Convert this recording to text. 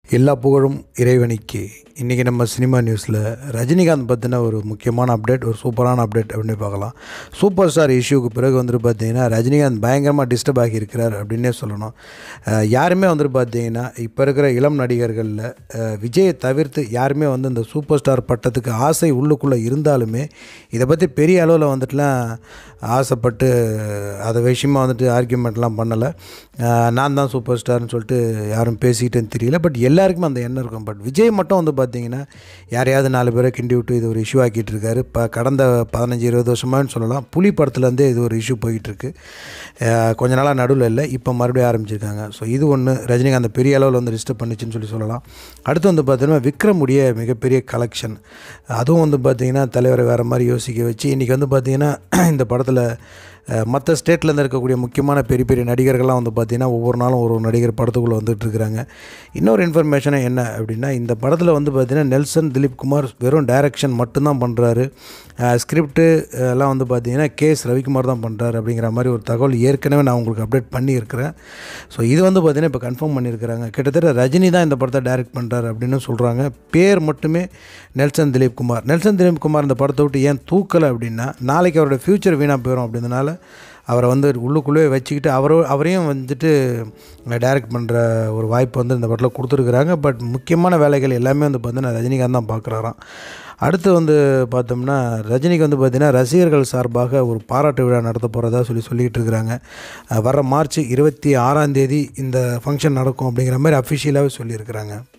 எல்லா புகழும் இறைவனுக்கு. இன்றைக்கி நம்ம சினிமா நியூஸில் ரஜினிகாந்த் பற்றின ஒரு முக்கியமான அப்டேட், ஒரு சூப்பரான அப்டேட் அப்படின்னு பார்க்கலாம். சூப்பர் ஸ்டார் இஷ்யூக்கு பிறகு வந்துட்டு பார்த்திங்கன்னா ரஜினிகாந்த் பயங்கரமாக டிஸ்டர்ப் ஆகியிருக்கிறார் அப்படின்னே சொல்லணும். யாருமே வந்துட்டு பார்த்திங்கன்னா இப்போ இருக்கிற இளம் நடிகர்களில் விஜயை தவிர்த்து யாருமே வந்து இந்த சூப்பர் ஸ்டார் பட்டத்துக்கு ஆசை உள்ளுக்குள்ளே இருந்தாலுமே இதை பற்றி பெரிய அளவில் வந்துட்டுலாம் ஆசைப்பட்டு அதை விஷயமாக வந்துட்டு ஆர்கியூமெண்ட்லாம் பண்ணலை. நான் தான் சூப்பர் ஸ்டார்னு சொல்லிட்டு யாரும் பேசிக்கிட்டேன்னு தெரியல. பட் எல்லாருக்குமே அந்த எண்ணம் இருக்கும். பட் விஜய் மட்டும் வந்து பார்த்திங்கன்னா யாரையாவது 4 பேரை கிண்டி விட்டு இது ஒரு இஷ்யூ ஆக்கிட்டு இருக்காரு. இப்போ கடந்த 15-20 வருஷமானு சொல்லலாம். புலி படத்துலேருந்தே இது ஒரு இஷ்யூ போயிட்டுருக்கு. கொஞ்ச நாளாக நடுவில் இல்லை, இப்போ மறுபடியும் ஆரம்பிச்சிருக்காங்க. ஸோ இது ஒன்று ரஜினிகாந்த் பெரிய அளவில் வந்து டிஸ்டர்ப் பண்ணிச்சுன்னு சொல்லலாம். அடுத்து வந்து பார்த்திங்கன்னா விக்ரமுடைய மிகப்பெரிய கலெக்ஷன், அதுவும் வந்து பார்த்திங்கன்னா தலைவரை வேறு மாதிரி யோசிக்க வச்சு இன்றைக்கி வந்து பார்த்திங்கன்னா இந்த படத்தில் மற்ற ஸ்டேட்லேருந்து இருக்கக்கூடிய முக்கியமான பெரிய பெரிய நடிகர்கள்லாம் வந்து பார்த்திங்கன்னா ஒவ்வொரு நாளும் ஒரு நடிகர் படத்துக்குள்ளே வந்துட்டுருக்குறாங்க. இன்னொரு இன்ஃபர்மேஷனை என்ன அப்படின்னா, இந்த படத்தில் வந்து பார்த்திங்கன்னா நெல்சன் திலீப் குமார் வெறும் டைரக்ஷன் மட்டும்தான் பண்ணுறாரு. ஸ்கிரிப்டு எல்லாம் வந்து பார்த்திங்கன்னா கேஎஸ் ரவிக்குமார் தான் பண்ணுறாரு அப்படிங்கிற மாதிரி ஒரு தகவல் ஏற்கனவே நான் உங்களுக்கு அப்டேட் பண்ணியிருக்கிறேன். ஸோ இது வந்து பார்த்திங்கன்னா இப்போ கன்ஃபார்ம் பண்ணியிருக்கிறாங்க. கிட்டத்தட்ட ரஜினி தான் இந்த படத்தை டைரக்ட் பண்ணுறாரு அப்படின்னு சொல்கிறாங்க. பேர் மட்டுமே நெல்சன் திலீப் குமார். நெல்சன் திலீப் குமார் இந்த படத்தை விட்டு ஏன் தூக்கலை அப்படின்னா, நாளைக்கு அவரோட ஃப்யூச்சர் வீணாக போயிடும் அப்படின்றதுனால அவரை வந்து உள்ளுக்குள்ளே வச்சுக்கிட்டு அவரையும் வந்துட்டு டைரக்ட் பண்ணுற ஒரு வாய்ப்பு வந்து இந்த படத்தில் கொடுத்துருக்குறாங்க. பட் முக்கியமான வேலைகள் எல்லாமே வந்து பார்த்திங்கன்னா ரஜினிகாந்த் தான் பார்க்குறாராம். அடுத்து வந்து பார்த்தோம்னா ரஜினிக்கு வந்து பார்த்திங்கன்னா ரசிகர்கள் சார்பாக ஒரு பாராட்டு விழா நடத்த போகிறதா சொல்லிக்கிட்டு இருக்கிறாங்க. வர மார்ச் 26ஆம் தேதி இந்த ஃபங்க்ஷன் நடக்கும் அப்படிங்கிற மாதிரி அஃபிஷியலாகவே சொல்லியிருக்கிறாங்க.